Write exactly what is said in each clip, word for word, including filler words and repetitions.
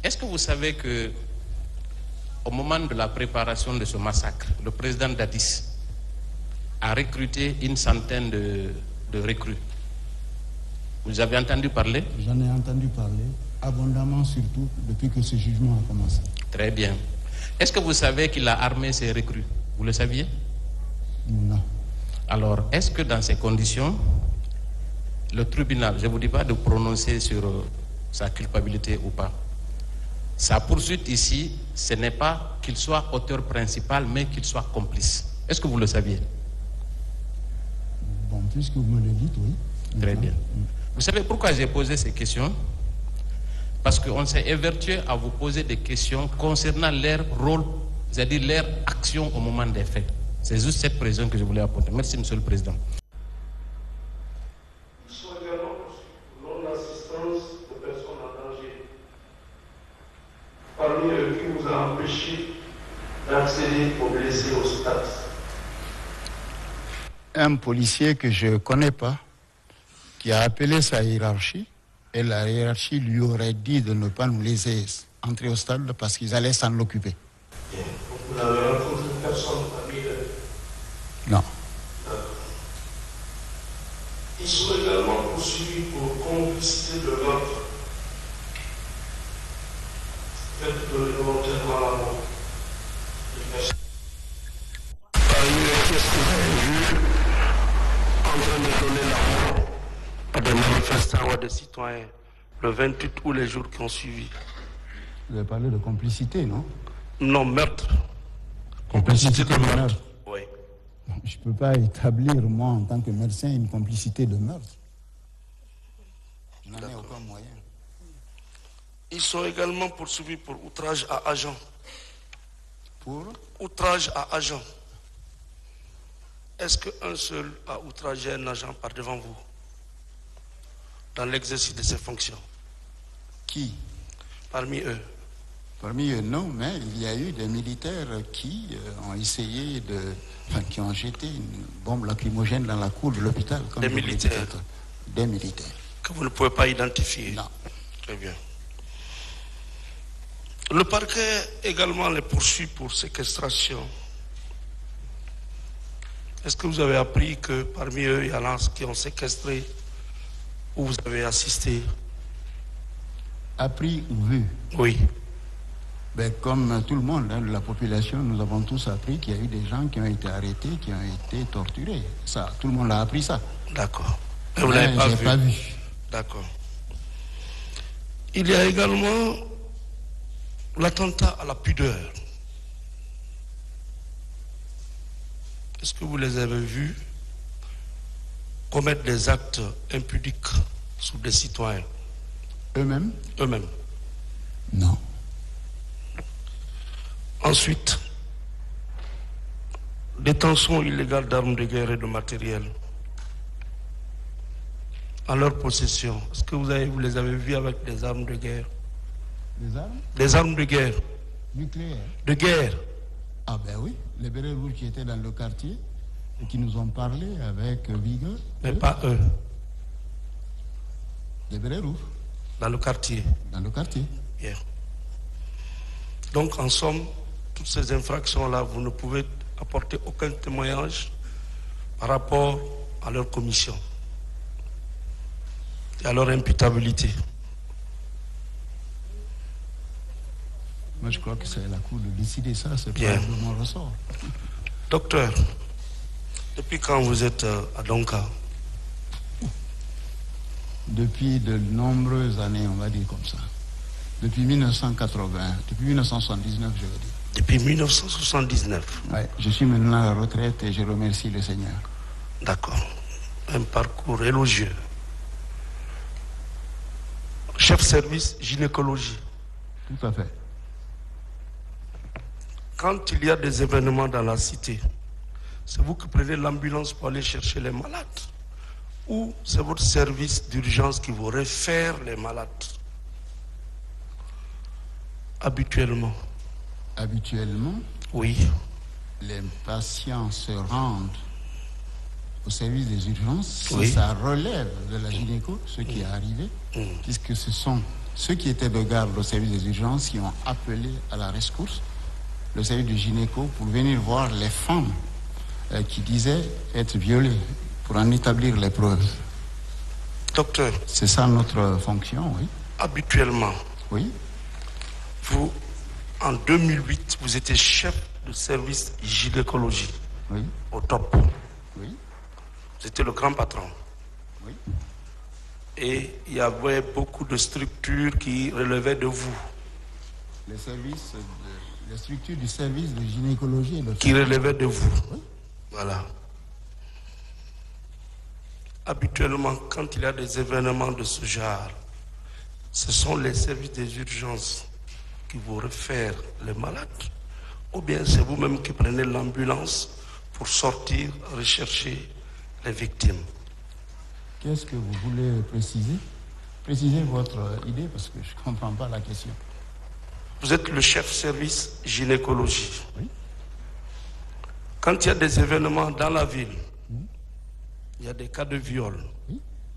Est-ce que vous savez que au moment de la préparation de ce massacre, le président Dadis a recruté une centaine de, de recrues? Vous avez entendu parler? J'en ai entendu parler, abondamment surtout, depuis que ce jugement a commencé. Très bien. Est-ce que vous savez qu'il a armé ses recrues? Vous le saviez? Non. Alors, est-ce que dans ces conditions, le tribunal, je ne vous dis pas de prononcer sur euh, sa culpabilité ou pas, sa poursuite ici, ce n'est pas qu'il soit auteur principal, mais qu'il soit complice. Est-ce que vous le saviez? Bon, puisque vous me le dites, oui. Très bien. Vous savez pourquoi j'ai posé ces questions? Parce qu'on s'est évertué à vous poser des questions concernant leur rôle, c'est-à-dire leur action au moment des faits. C'est juste cette précision que je voulais apporter. Merci, Monsieur le Président. Ils sont également pour non-assistance de personnes en danger. Parmi eux, qui vous a empêché d'accéder aux blessés au stade? Un policier que je ne connais pas, qui a appelé sa hiérarchie, et la hiérarchie lui aurait dit de ne pas nous laisser entrer au stade parce qu'ils allaient s'en occuper. Bien. Donc vous n'avez rencontré personne parmi eux? Non. D'accord. Ils sont également poursuivis pour complicité de l'ordre. Faites de volontairement la mort. Parmi eux, qu'est-ce que vous avez vu en train de donner la mort à des manifestants ou à des citoyens le vingt-huit ou les jours qui ont suivi? Vous avez parlé de complicité, non? Non, meurtre. Complicité de meurtre. Oui. Je ne peux pas établir, moi, en tant que médecin, une complicité de meurtre. Je n'en ai aucun moyen. Ils sont également poursuivis pour outrage à agent. Pour Outrage à agent. Est-ce qu'un seul a outragé un agent par devant vous dans l'exercice de ses fonctions? Qui? Parmi eux. Parmi eux, non, mais il y a eu des militaires qui euh, ont essayé de... Enfin, qui ont jeté une bombe lacrymogène dans la cour de l'hôpital. Des militaires? Des militaires. Que vous ne pouvez pas identifier? Non. Très bien. Le parquet également les poursuit pour séquestration. Est-ce que vous avez appris que parmi eux, il y en a qui ont séquestré ou vous avez assisté? Appris ou vu? Oui. Ben, comme tout le monde, hein, la population, nous avons tous appris qu'il y a eu des gens qui ont été arrêtés, qui ont été torturés. Ça, tout le monde a appris ça. D'accord. Et vous ne l'avez pas vu? pas vu. D'accord. Il y a également l'attentat à la pudeur. Est-ce que vous les avez vus commettre des actes impudiques sur des citoyens? Eux-mêmes? Eux-mêmes. Non. Ensuite, détention illégale d'armes de guerre et de matériel en leur possession. Est-ce que vous, avez, vous les avez vus avec des armes de guerre? Des armes? Des armes de guerre. Nucléaires? De guerre. Ah ben oui, les bérets rouges qui étaient dans le quartier et qui nous ont parlé avec vigueur. Mais eux, pas eux. Les bérets rouges? Dans le quartier. Dans le quartier. Bien. Donc en somme, toutes ces infractions-là, vous ne pouvez apporter aucun témoignage par rapport à leur commission et à leur imputabilité. Moi, je crois que c'est la Cour de décider ça, c'est Bien. pas de mon ressort. Docteur, depuis quand vous êtes à Donka? Depuis de nombreuses années, on va dire comme ça. Depuis mille neuf cent quatre-vingts, depuis mille neuf cent soixante-dix-neuf, je veux dire. Depuis mille neuf cent soixante-dix-neuf? Ouais, je suis maintenant à la retraite et je remercie le Seigneur. D'accord. Un parcours élogieux. Chef service gynécologie. Tout à fait. Quand il y a des événements dans la cité, c'est vous qui prenez l'ambulance pour aller chercher les malades? Ou c'est votre service d'urgence qui vous réfère les malades? Habituellement. Habituellement, oui, les patients se rendent au service des urgences, oui. si ça relève de la gynéco, ce qui est arrivé, mmh. puisque ce sont ceux qui étaient de garde au service des urgences qui ont appelé à la rescousse le service de gynéco pour venir voir les femmes euh, qui disaient être violées, pour en établir les preuves. Docteur. C'est ça notre fonction, oui. Habituellement, oui. vous, en deux mille huit, vous étiez chef de service gynécologie. Oui. Au top. Oui. Vous étiez le grand patron. Oui. Et il y avait beaucoup de structures qui relevaient de vous. Les services, de, les structures du service de gynécologie et de qui relevaient de vous. Oui. Voilà. Habituellement, quand il y a des événements de ce genre, ce sont les services des urgences qui vous réfèrent les malades, ou bien c'est vous-même qui prenez l'ambulance pour sortir, rechercher les victimes. Qu'est-ce que vous voulez préciser? Précisez votre idée parce que je ne comprends pas la question. Vous êtes le chef service gynécologie. Oui. Quand il y a des événements dans la ville, oui. il y a des cas de viol. Oui.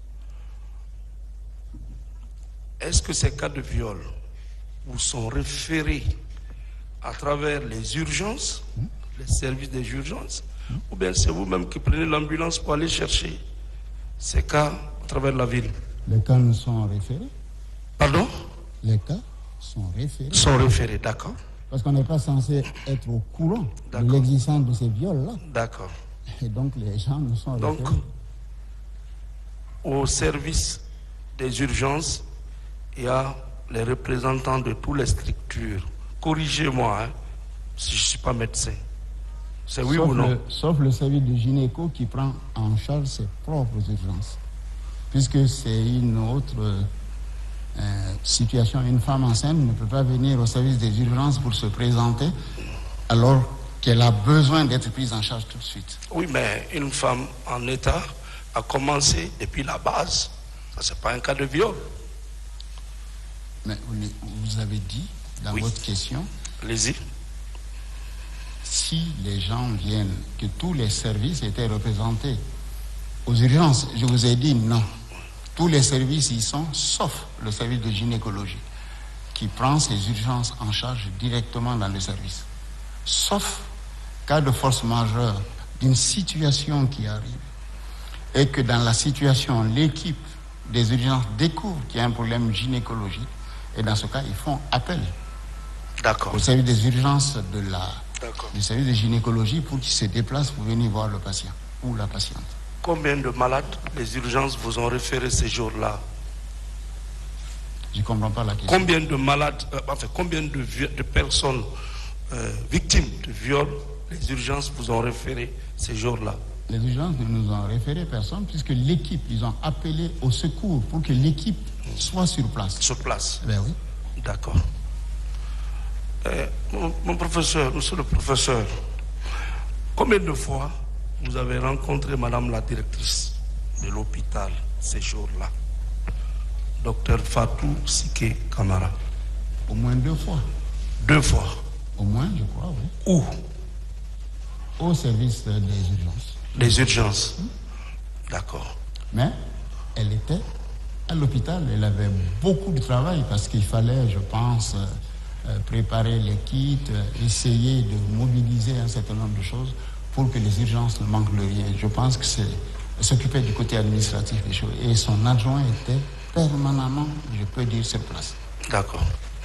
Est-ce que ces cas de viol vous sont référés à travers les urgences, oui. les services des urgences, oui. ou bien c'est vous-même qui prenez l'ambulance pour aller chercher ces cas à travers la ville? Les cas nous sont référés. Pardon? Les cas sont référés. Sont référés, d'accord. Parce qu'on n'est pas censé être au courant de l'existence de ces viols-là. D'accord. Et donc les gens nous sont donc, référés. Au service des urgences, il y a les représentants de toutes les structures. Corrigez-moi hein, si je ne suis pas médecin. C'est oui sauf ou non? Le, sauf le service de gynéco qui prend en charge ses propres urgences. Puisque c'est une autre euh, situation. Une femme enceinte ne peut pas venir au service des urgences pour se présenter alors qu'elle a besoin d'être prise en charge tout de suite. Oui, mais une femme en état a commencé depuis la base. Ça, c'est pas un cas de viol. Mais vous avez dit dans oui. votre question... Allez-y. Si les gens viennent, que tous les services étaient représentés aux urgences, je vous ai dit non. Tous les services y sont, sauf le service de gynécologie, qui prend ces urgences en charge directement dans le service. Sauf cas de force majeure, d'une situation qui arrive, et que dans la situation, l'équipe des urgences découvre qu'il y a un problème gynécologique, et dans ce cas, ils font appel au service des urgences de la, du service de gynécologie pour qu'ils se déplacent pour venir voir le patient ou la patiente. Combien de malades les urgences vous ont référé ces jours-là? Je ne comprends pas la question. Combien de malades, euh, enfin, combien de, de personnes euh, victimes de viol les urgences vous ont référé ces jours-là? Les urgences ne nous ont référé personne puisque l'équipe, ils ont appelé au secours pour que l'équipe soit sur place. Sur place? Ben oui. D'accord. Euh, mon, mon professeur, monsieur le professeur, combien de fois vous avez rencontré madame la directrice de l'hôpital ces jours-là, docteur Fatou Sike Kamara? Au moins deux fois. Deux fois? Au moins, je crois, oui. Où? Au service des urgences. Les urgences? Mmh. D'accord. Mais elle était à l'hôpital, elle avait beaucoup de travail parce qu'il fallait, je pense, euh, préparer les kits, euh, essayer de mobiliser un certain nombre de choses pour que les urgences ne manquent de rien. Je pense que c'est s'occuper du côté administratif des choses. Et son adjoint était permanemment, je peux dire, sur place. D'accord.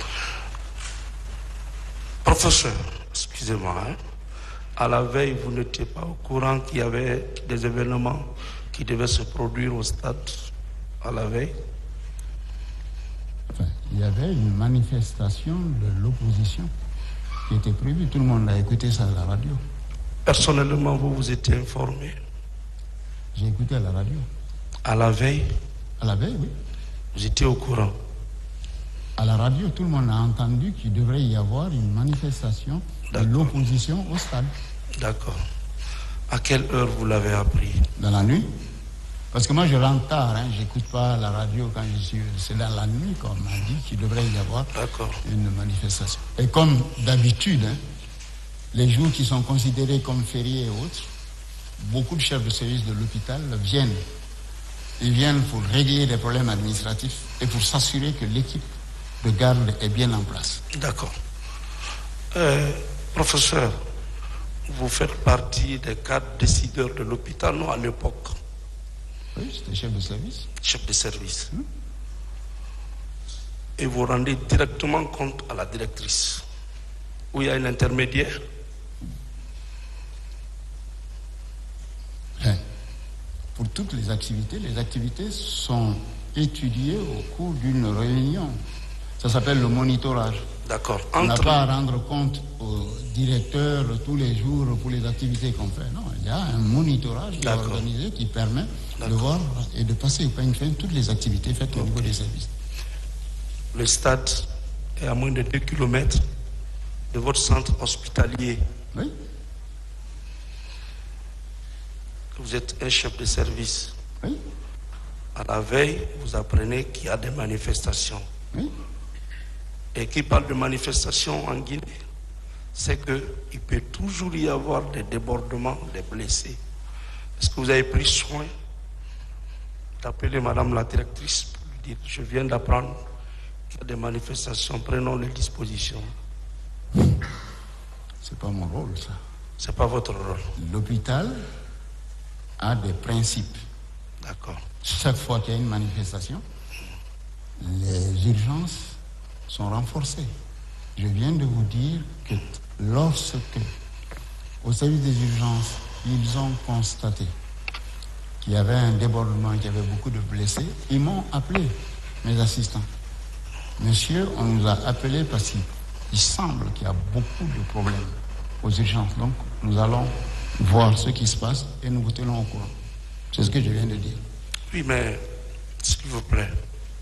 Professeur, excusez-moi, hein, à la veille, vous n'étiez pas au courant qu'il y avait des événements qui devaient se produire au stade à la veille? Enfin, il y avait une manifestation de l'opposition qui était prévue. Tout le monde a écouté ça à la radio. Personnellement, vous vous étiez informé? J'ai écouté à la radio. À la veille? À la veille, oui. Vous étiez au courant? À la radio, tout le monde a entendu qu'il devrait y avoir une manifestation de l'opposition au stade. D'accord. À quelle heure vous l'avez appris? Dans la nuit. Parce que moi, je rentre tard, hein, j'écoute pas la radio quand je suis... C'est dans la nuit qu'on m'a dit qu'il devrait y avoir une manifestation. Et comme d'habitude, hein, les jours qui sont considérés comme fériés et autres, beaucoup de chefs de service de l'hôpital viennent. Ils viennent pour régler des problèmes administratifs et pour s'assurer que l'équipe de garde est bien en place. D'accord. Euh, professeur, vous faites partie des cadres décideurs de l'hôpital, non, à l'époque? Oui, j'étais chef de service. Chef de service. Hum? Et vous rendez directement compte à la directrice, où il y a un intermédiaire? Hein. Pour toutes les activités, les activités sont étudiées au cours d'une réunion. Ça s'appelle le monitorage. D'accord. On n'a Entre... pas à rendre compte au directeur tous les jours pour les activités qu'on fait. Non, il y a un monitorage qui est organisé qui permet de voir et de passer au peigne fin toutes les activités faites au okay. niveau des services. Le stade est à moins de deux kilomètres de votre centre hospitalier. Oui. Vous êtes un chef de service. Oui. À la veille, vous apprenez qu'il y a des manifestations. Oui. Et qui parle de manifestations en Guinée, c'est qu'il peut toujours y avoir des débordements, des blessés. Est-ce que vous avez pris soin d'appeler Madame la directrice pour lui dire, je viens d'apprendre qu'il y a des manifestations, prenons les dispositions? C'est pas mon rôle, ça. C'est pas votre rôle. L'hôpital a des principes. D'accord. Chaque fois qu'il y a une manifestation, les urgences sont renforcées. Je viens de vous dire que lorsque, au service des urgences, ils ont constaté qu'il y avait un débordement, qu'il y avait beaucoup de blessés, ils m'ont appelé, mes assistants. Monsieur, on nous a appelés parce qu'il semble qu'il y a beaucoup de problèmes aux urgences. Donc, nous allons voir ce qui se passe et nous vous tenons au courant. C'est ce que je viens de dire. Oui, mais, s'il vous plaît,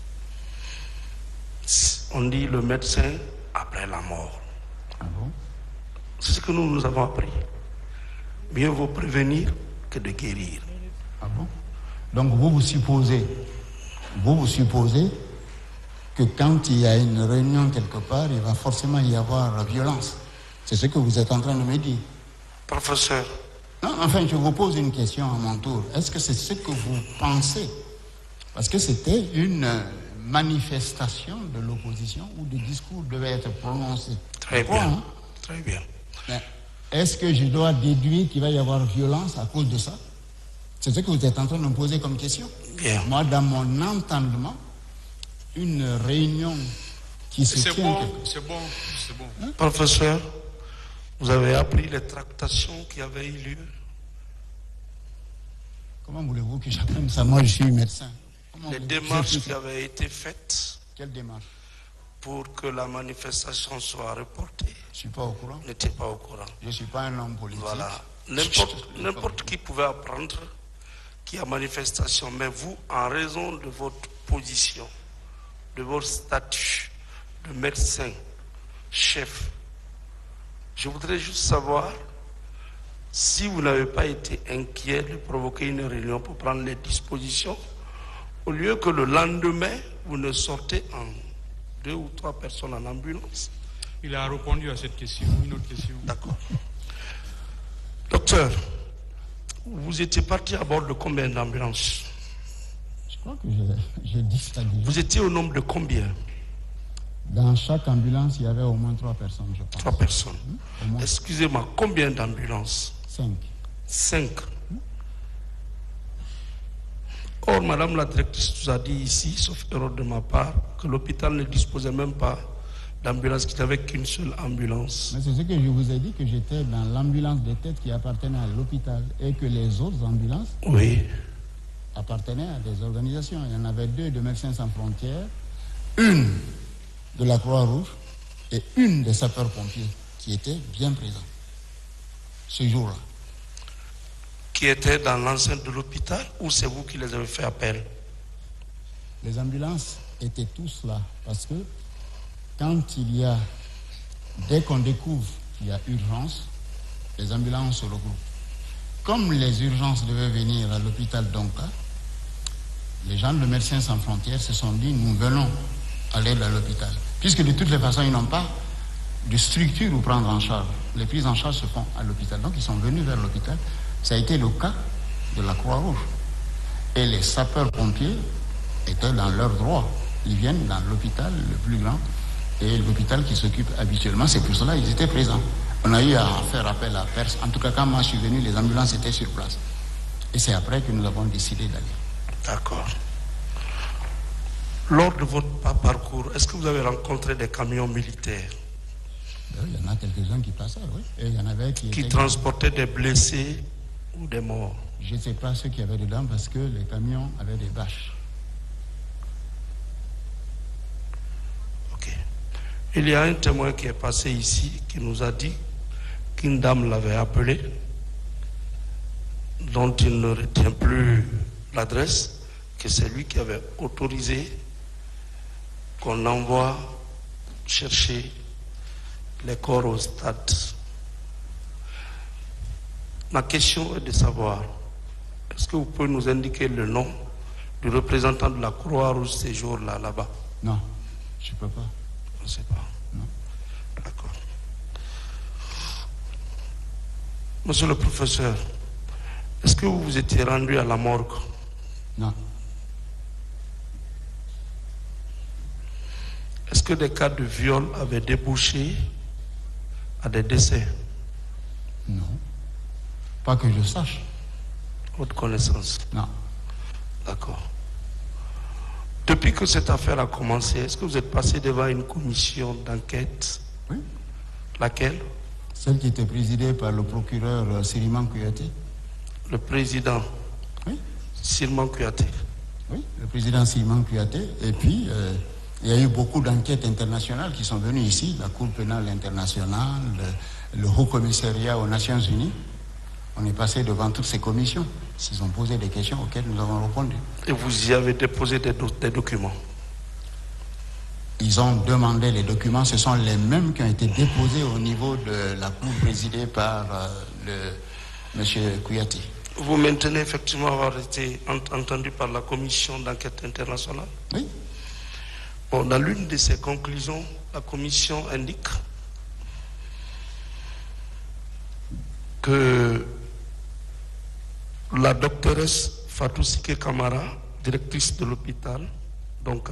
on dit le médecin après la mort. Ah bon? C'est ce que nous nous avons appris. Mieux vaut prévenir que de guérir. Ah bon? Donc vous vous supposez, vous vous supposez que quand il y a une réunion quelque part, il va forcément y avoir violence. C'est ce que vous êtes en train de me dire. Professeur. Non, enfin, je vous pose une question à mon tour. Est-ce que c'est ce que vous pensez? Parce que c'était une manifestation de l'opposition où des discours devaient être prononcés. Très Quoi, bien. Hein? Très bien. Mais est-ce que je dois déduire qu'il va y avoir violence à cause de ça? C'est ce que vous êtes en train de me poser comme question. Bien. Moi, dans mon entendement, une réunion qui se c'est tient... Bon, quelque... c'est bon, c'est bon. Hein? Professeur, vous avez appris les tractations qui avaient eu lieu? Comment voulez-vous que j'apprenne ça? Moi, je suis médecin. Comment les démarches qui avaient été faites. Quelle démarche? Pour que la manifestation soit reportée. Je ne suis pas au courant. N'était pas au courant. Je ne suis pas un homme politique. Voilà. N'importe, n'importe qui pouvait apprendre qu'il y a manifestation, mais vous, en raison de votre position, de votre statut de médecin, chef, je voudrais juste savoir si vous n'avez pas été inquiet de provoquer une réunion pour prendre les dispositions, au lieu que le lendemain, vous ne sortez en deux ou trois personnes en ambulance. Il a répondu à cette question. Une autre question. D'accord. Docteur, vous étiez parti à bord de combien d'ambulances? Je crois que j'ai dit ça déjà. Vous étiez au nombre de combien? Dans chaque ambulance, il y avait au moins trois personnes, je pense. Trois personnes. Mmh, excusez-moi, combien d'ambulances? Cinq. Cinq. Mmh. Or, Madame la directrice nous a dit ici, sauf erreur de ma part, que l'hôpital ne disposait même pas d'ambulance, qu'il n'avait qu'une seule ambulance. Mais c'est ce que je vous ai dit, que j'étais dans l'ambulance de tête qui appartenait à l'hôpital et que les autres ambulances oui. appartenaient à des organisations. Il y en avait deux de Médecins sans frontières, une de la Croix-Rouge et une des sapeurs-pompiers qui étaient bien présents ce jour-là. Qui étaient dans l'enceinte de l'hôpital ou c'est vous qui les avez fait appel? Les ambulances étaient tous là parce que quand il y a, dès qu'on découvre qu'il y a urgence, les ambulances se regroupent. Comme les urgences devaient venir à l'hôpital d'Onka, les gens de Médecins sans frontières se sont dit, nous venons aller à l'hôpital. Puisque de toutes les façons, ils n'ont pas de structure où prendre en charge. Les prises en charge se font à l'hôpital. Donc ils sont venus vers l'hôpital Ça a été le cas de la Croix-Rouge. Et les sapeurs-pompiers étaient dans leurs droits. Ils viennent dans l'hôpital le plus grand et l'hôpital qui s'occupe habituellement. C'est pour cela qu'ils étaient présents. On a eu à faire appel à Perse. En tout cas, quand moi je suis venu, les ambulances étaient sur place. Et c'est après que nous avons décidé d'aller. D'accord. Lors de votre parcours, est-ce que vous avez rencontré des camions militaires? Il y en a quelques-uns qui passaient, oui. Et il y en avait qui, qui étaient... transportaient des blessés ou des morts? Je ne sais pas ceux qui avaient dedans parce que les camions avaient des bâches. Ok. Il y a un témoin qui est passé ici qui nous a dit qu'une dame l'avait appelé, dont il ne retient plus l'adresse, que c'est lui qui avait autorisé qu'on envoie chercher les corps au stade. Ma question est de savoir, est-ce que vous pouvez nous indiquer le nom du représentant de la Croix-Rouge ces jours-là, là-bas? Non, je ne peux pas. On ne sait pas. Non. D'accord. Monsieur le professeur, est-ce que vous vous étiez rendu à la morgue? Non. Est-ce que des cas de viol avaient débouché à des décès? Non. Pas que je sache. Votre connaissance? Non. D'accord. Depuis que cette affaire a commencé, est-ce que vous êtes passé devant une commission d'enquête? Oui. Laquelle? Celle qui était présidée par le procureur Siriman Kouyaté. Le président? Oui. Siriman Kouyaté. Oui, le président Siriman Kouyaté. Et puis, euh, il y a eu beaucoup d'enquêtes internationales qui sont venues ici, la Cour pénale internationale, le, le Haut Commissariat aux Nations Unies. On est passé devant toutes ces commissions. Ils ont posé des questions auxquelles nous avons répondu. Et vous y avez déposé des, do des documents? Ils ont demandé les documents. Ce sont les mêmes qui ont été déposés au niveau de la Cour présidée par euh, le M. Kouyaté. Vous maintenez effectivement avoir été entendu par la commission d'enquête internationale? Oui. Bon, dans l'une de ses conclusions, la commission indique que la doctoresse Fatou Sike Kamara, directrice de l'hôpital Donka,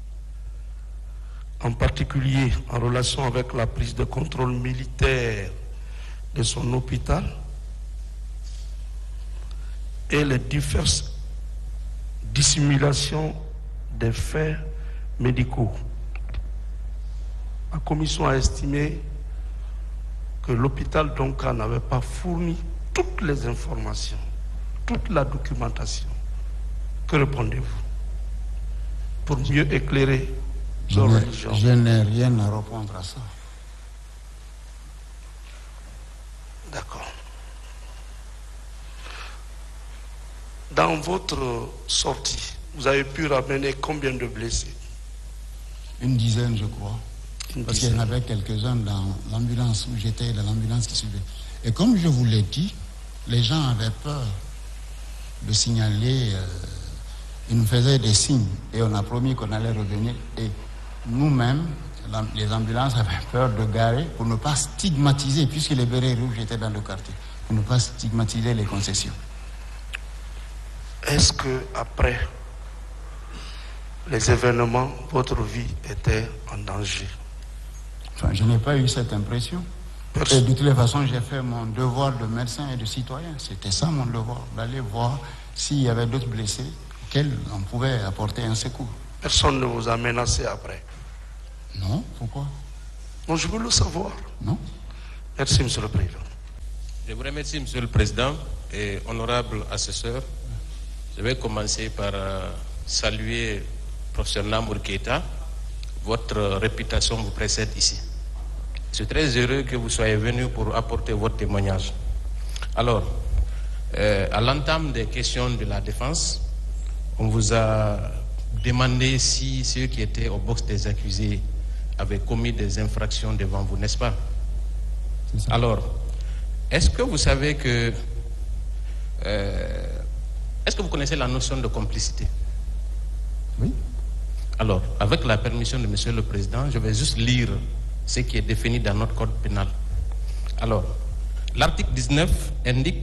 en particulier en relation avec la prise de contrôle militaire de son hôpital et les diverses dissimulations des faits médicaux. La commission a estimé que l'hôpital Donka n'avait pas fourni toutes les informations, toute la documentation. Que répondez-vous pour mieux éclairer leur religion? Je n'ai rien à répondre à ça. D'accord. Dans votre sortie, vous avez pu ramener combien de blessés? Une dizaine, je crois. Une Parce qu'il y en avait quelques-uns dans l'ambulance où j'étais, dans l'ambulance qui suivait. Et comme je vous l'ai dit, les gens avaient peur de signaler. Euh, ils nous faisaient des signes et on a promis qu'on allait revenir. Et nous-mêmes, les ambulances avaient peur de garer pour ne pas stigmatiser, puisque les bérets rouges étaient dans le quartier, pour ne pas stigmatiser les concessions. Est-ce que après les événements, votre vie était en danger? Enfin, je n'ai pas eu cette impression. Et de toutes les façons, j'ai fait mon devoir de médecin et de citoyen. C'était ça mon devoir, d'aller voir s'il y avait d'autres blessés auxquels on pouvait apporter un secours. Personne ne vous a menacé après? Non, pourquoi? Non, je veux le savoir. Non. Merci, Monsieur le Président. Je vous remercie, Monsieur le Président et honorable assesseur. Je vais commencer par euh, saluer professeur Namour Keita. Votre réputation vous précède ici. Je suis très heureux que vous soyez venu pour apporter votre témoignage. Alors, euh, à l'entame des questions de la défense, on vous a demandé si ceux qui étaient au box des accusés avaient commis des infractions devant vous, n'est-ce pas? Alors, est-ce que vous savez que... Euh, est-ce que vous connaissez la notion de complicité? Oui. Alors, avec la permission de Monsieur le Président, je vais juste lire ce qui est défini dans notre code pénal. Alors, l'article dix-neuf indique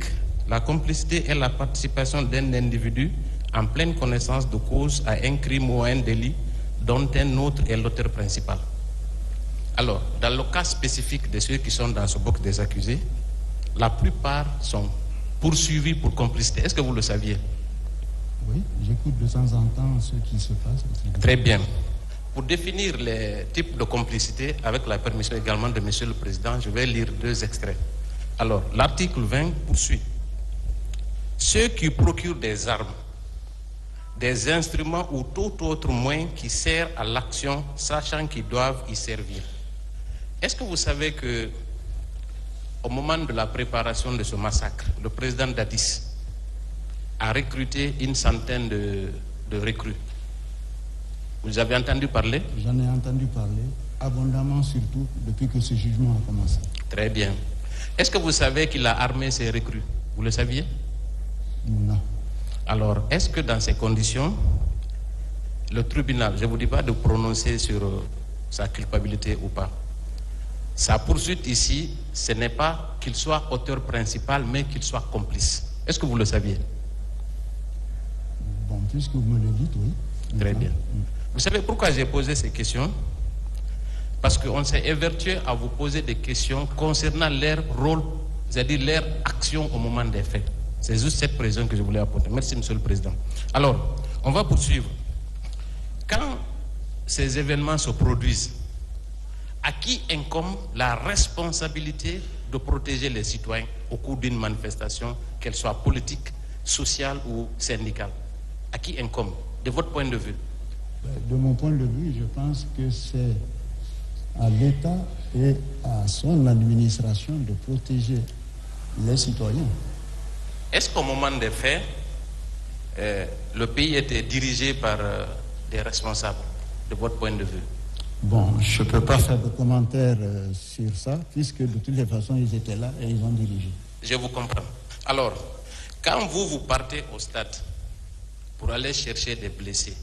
La complicité est la participation d'un individu en pleine connaissance de cause à un crime ou à un délit dont un autre est l'auteur principal. Alors, dans le cas spécifique de ceux qui sont dans ce box des accusés, la plupart sont poursuivis pour complicité. Est-ce que vous le saviez? Oui, j'écoute de temps en temps ce qui se passe. Très bien. Pour définir les types de complicité, avec la permission également de Monsieur le Président, je vais lire deux extraits. Alors, l'article vingt poursuit. Ceux qui procurent des armes, des instruments ou tout autre moyen qui sert à l'action, sachant qu'ils doivent y servir. Est-ce que vous savez que, au moment de la préparation de ce massacre, le président Dadis a recruté une centaine de, de recrues? Vous avez entendu parler? J'en ai entendu parler, abondamment surtout, depuis que ce jugement a commencé. Très bien. Est-ce que vous savez qu'il a armé ses recrues? Vous le saviez? Non. Alors, est-ce que dans ces conditions, le tribunal, je ne vous dis pas de prononcer sur euh, sa culpabilité ou pas, sa poursuite ici, ce n'est pas qu'il soit auteur principal, mais qu'il soit complice. Est-ce que vous le saviez? Bon, puisque vous me le dites, oui. Très bien. Vous savez pourquoi j'ai posé ces questions? Parce qu'on s'est évertué à vous poser des questions concernant leur rôle, c'est-à-dire leur action au moment des faits. C'est juste cette précision que je voulais apporter. Merci, Monsieur le Président. Alors, on va poursuivre. Quand ces événements se produisent, à qui incombe la responsabilité de protéger les citoyens au cours d'une manifestation, qu'elle soit politique, sociale ou syndicale? À qui incombe, de votre point de vue? De mon point de vue, je pense que c'est à l'État et à son administration de protéger les citoyens. Est-ce qu'au moment des faits, euh, le pays était dirigé par euh, des responsables, de votre point de vue? Bon, je ne peux pas faire de commentaires euh, sur ça, puisque de toutes les façons, ils étaient là et ils ont dirigé. Je vous comprends. Alors, quand vous, vous partez au stade pour aller chercher des blessés,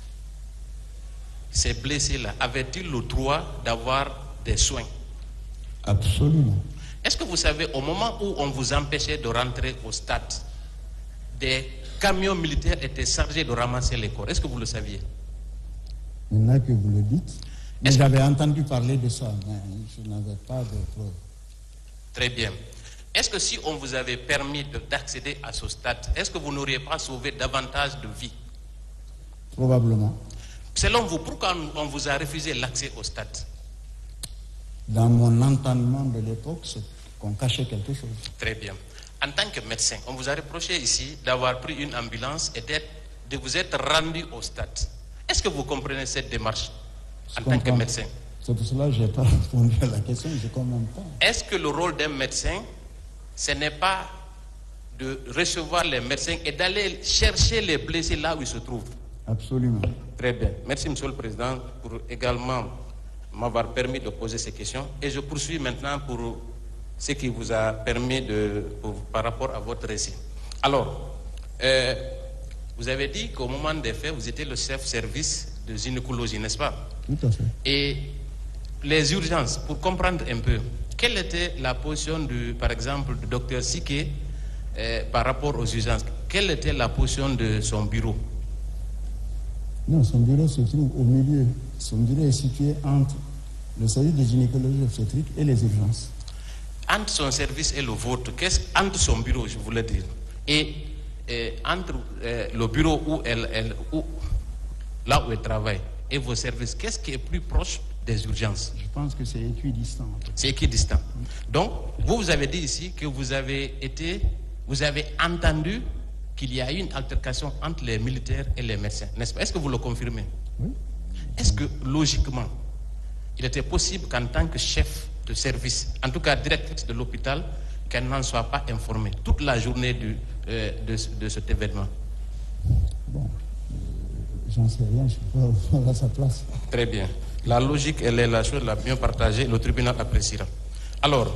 ces blessés-là avaient-ils le droit d'avoir des soins? Absolument. Est-ce que vous savez, au moment où on vous empêchait de rentrer au stade, des camions militaires étaient chargés de ramasser les corps? Est-ce que vous le saviez? Maintenant que vous le dites, mais j'avais que... entendu parler de ça, mais je n'avais pas de preuves. Très bien. Est-ce que si on vous avait permis d'accéder à ce stade, est-ce que vous n'auriez pas sauvé davantage de vies? Probablement. Selon vous, pourquoi on vous a refusé l'accès au stade? Dans mon entendement de l'époque, c'est qu'on cachait quelque chose. Très bien. En tant que médecin, on vous a reproché ici d'avoir pris une ambulance et de vous être rendu au stade. Est-ce que vous comprenez cette démarche en tant que médecin? C'est pour cela que je n'ai pas répondu à la question, je ne comprends pas. Est-ce que le rôle d'un médecin, ce n'est pas de recevoir les médecins et d'aller chercher les blessés là où ils se trouvent? Absolument. Très bien. Merci, Monsieur le Président, pour également m'avoir permis de poser ces questions. Et je poursuis maintenant pour ce qui vous a permis de, pour, par rapport à votre récit. Alors, euh, vous avez dit qu'au moment des faits, vous étiez le chef service de gynécologie, n'est-ce pas? Tout à fait. Et les urgences, pour comprendre un peu, quelle était la position, du, par exemple, du docteur Siké euh, par rapport aux urgences? Quelle était la position de son bureau? Non, son bureau se trouve au milieu. Son bureau est situé entre le service de gynécologie obstétrique et les urgences. Entre son service et le vôtre, qu'est-ce entre son bureau, je voulais dire, et, et entre euh, le bureau où elle, elle où, là où elle travaille et vos services, qu'est-ce qui est plus proche des urgences? Je pense que c'est équidistant. C'est équidistant. Donc, vous, vous avez dit ici que vous avez été, vous avez entendu qu'il y a eu une altercation entre les militaires et les médecins, n'est-ce pas? Est-ce que vous le confirmez? Oui. Est-ce que, logiquement, il était possible qu'en tant que chef de service, en tout cas directrice de l'hôpital, qu'elle n'en soit pas informée toute la journée du, euh, de, de cet événement? Bon, euh, j'en sais rien, je ne suis pas à sa place. Très bien. La logique, elle est la chose la mieux partagée, le tribunal appréciera. Alors,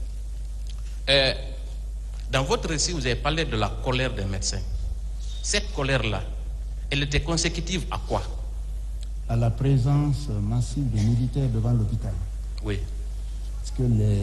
euh, dans votre récit, vous avez parlé de la colère des médecins. Cette colère-là, elle était consécutive à quoi? À la présence massive des militaires devant l'hôpital. Oui. Parce que les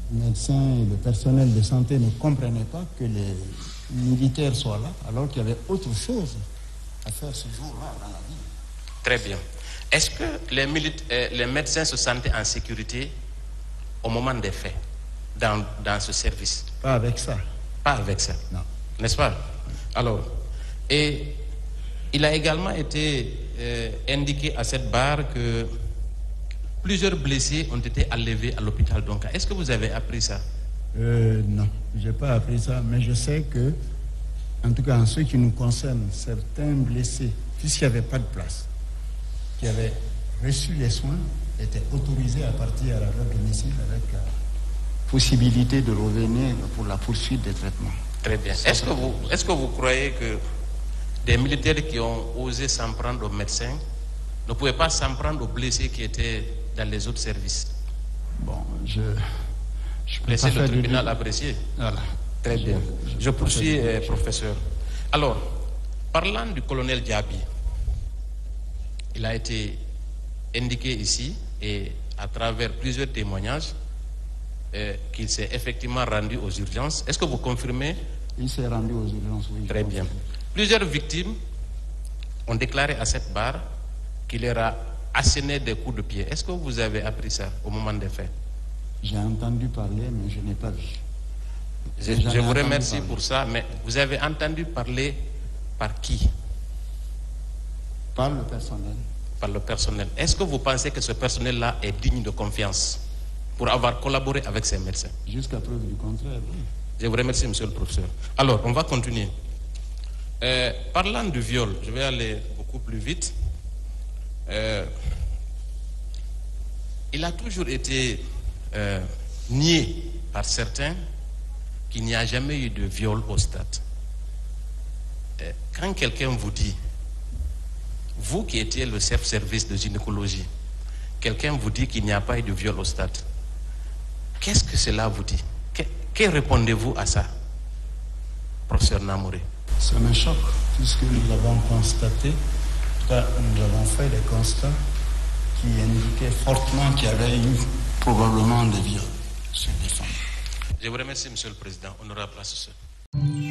médecins et le personnel de santé ne comprenaient pas que les militaires soient là, alors qu'il y avait autre chose à faire ce jour-là dans la ville. Très bien. Est-ce que les, milita- euh, les médecins se sentaient en sécurité au moment des faits dans, dans ce service? Pas avec ça. Pas avec ça. Non. N'est-ce pas? Alors, et il a également été euh, indiqué à cette barre que plusieurs blessés ont été enlevés à l'hôpital Donka. Est-ce que vous avez appris ça? Euh, non, je n'ai pas appris ça, mais je sais que, en tout cas en ce qui nous concerne, certains blessés, puisqu'il n'y avait pas de place, qui avaient reçu les soins, étaient autorisés à partir à leur domicile avec la possibilité de revenir pour la poursuite des traitements. Très bien. Est-ce que vous, est-ce que vous croyez que des militaires qui ont osé s'en prendre aux médecins ne pouvaient pas s'en prendre aux blessés qui étaient dans les autres services? Bon, je... je peux Laissez pas le faire tribunal de... apprécier. Voilà. Très bien. Je, je, Je poursuis, euh, professeur. Alors, parlant du colonel Diaby, il a été indiqué ici, et à travers plusieurs témoignages, euh, qu'il s'est effectivement rendu aux urgences. Est-ce que vous confirmez? Il s'est rendu aux urgences, oui. Très bien. Plusieurs victimes ont déclaré à cette barre qu'il leur a asséné des coups de pied. Est-ce que vous avez appris ça au moment des faits? J'ai entendu parler, mais je n'ai pas vu. Je, je vous remercie pour ça, mais vous avez entendu parler par qui? Par le personnel. Par le personnel. Est-ce que vous pensez que ce personnel-là est digne de confiance pour avoir collaboré avec ces médecins? Jusqu'à preuve du contraire, oui. Je vous remercie, monsieur le professeur. Alors, on va continuer. Euh, parlant du viol, je vais aller beaucoup plus vite. Euh, il a toujours été euh, nié par certains qu'il n'y a jamais eu de viol au stade. Euh, quand quelqu'un vous dit, vous qui étiez le chef-service de gynécologie, quelqu'un vous dit qu'il n'y a pas eu de viol au stade, qu'est-ce que cela vous dit? Que, que répondez-vous à ça, professeur Namouré? Ça me choque, puisque nous avons constaté, en tout cas, nous avons fait des constats qui indiquaient fortement qu'il y avait eu probablement des viols sur des femmes. Je vous remercie, monsieur le président. Honorable assesseur.